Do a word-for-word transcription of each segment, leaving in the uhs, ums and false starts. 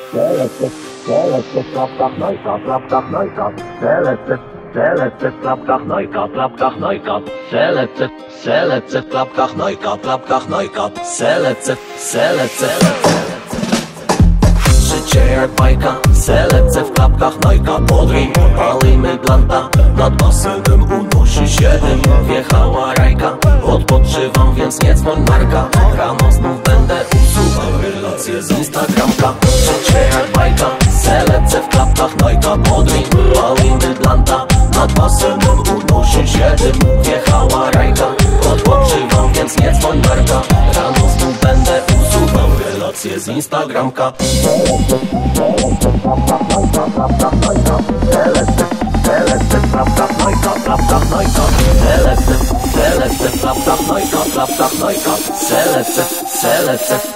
Selektyw, selektyw, klapkach, nojka, klapkach, nojka. Selektyw, selektyw, klapkach, nojka, klapkach, nojka. Selektyw, selektyw, klapkach, nojka, klapkach, nojka. Selektyw, selektyw. Życie jak bajka, selekcja w klapkach, nojka, podryj. Palimy blanta, nad basenem unosi się dym. Wjechała rajka, odpoczywam, więc nie dzwoń Marka. Rano znów będę usuwał relacje z Instagramka. Życie jak bajka, selekcja w klapkach, nojka, podryj. Palimy blanta, nad basenem unosi się dym. Wjechała rajka, odpoczywam, więc nie dzwoń Marka. Rano znów będę usuwał relacje z Instagramka. Selektyw, klapkach, nojka, klapkach, nojka. Selektyw, selektyw, klapkach, nojka, klapkach, nojka. Selektyw, selektyw.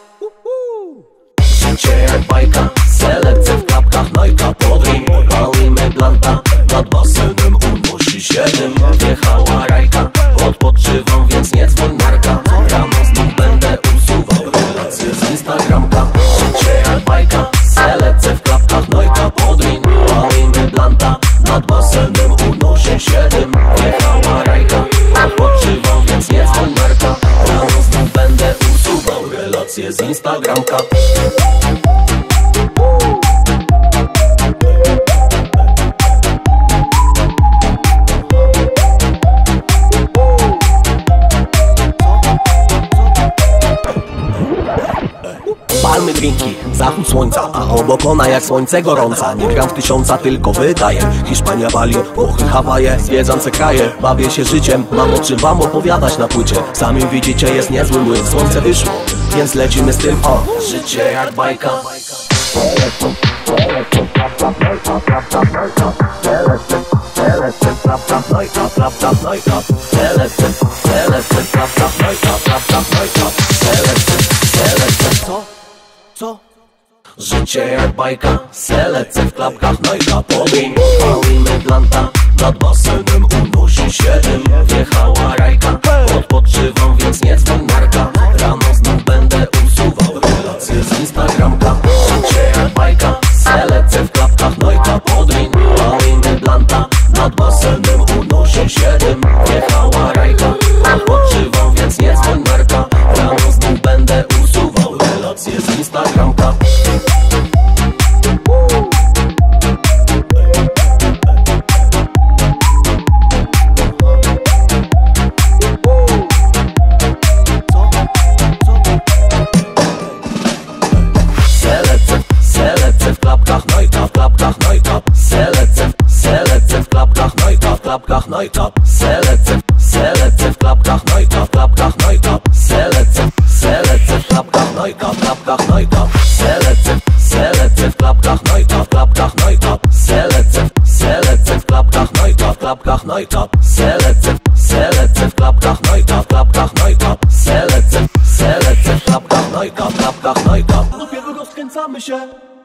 Życie jak bajka, selekcja w klapkach, nojka, podryj. Palimy blanta, nad basenem unosi się dym. Wjechała rajka, odpoczywam, więc nie dzwoń Marka. Rano znów będę usuwał relacje z Instagramka. Życie jak bajka, selekcja w klapkach, nojka, podryj. Palimy blanta, nad basenem unosi się dym. Wjechała rajka, odpoczywam, więc nie dzwoń Marka. Rano znów będę usuwał relacje z Instagramka. Palmy drinki, zachód słońca, a obok ona jak słońce gorąca. Nie gram w tysiąca, tylko wydaję. Hiszpania, Bali, Włochy, Hawaje. Zwiedzam se kraje, bawię się życiem. Mam o czym wam opowiadać na płycie. Sami widzicie, jest niezły młyn. Słońce wyszło, więc lecimy z tym. O, życie jak bajka. Selektyw, selektyw, klapkach, nojka, klapkach, nojka. Selektyw, selektyw, klapkach, nojka, klapkach, nojka. Selektyw, selektyw, klapkach, nojka, klapkach, nojka. Selektyw, selektyw. Co? Co? Życie jak bajka, selekcja w klapkach, nojka, podryj. Palimy blanta, nad basenem unosi się dym. Wjechała rajka, odpoczywam, więc nie dzwoń Marka. Rano znów będę usuwał relacje z Instagramka. Życie jak bajka, selekcja w klapkach, nojka, podryj. Palimy blanta, nad basenem unosi się dym. Wjechała rajka, odpoczywam, więc nie dzwoń Marka. Rano znów będę usuwał relacje z Instagramka. Selektyw, selektyw w klapkach, nojka, w klapkach, nojka. Selektyw, selektyw w klapkach, nojka, w klapkach, nojka. Selektyw, selektyw w klapkach, nojka, w klapkach, nojka. Selektyw, selektyw w klapkach, nojka, w klapkach, nojka. Selektyw, selektyw w klapkach, nojka, w klapkach, nojka. Selektyw, selektyw w klapkach, nojka, w klapkach, nojka. Selektyw, selektyw w klapkach, nojka, w klapkach, nojka. Selektyw, selektyw w klapkach, nojka, w klapkach, nojka. Dopiero rozkręcamy się.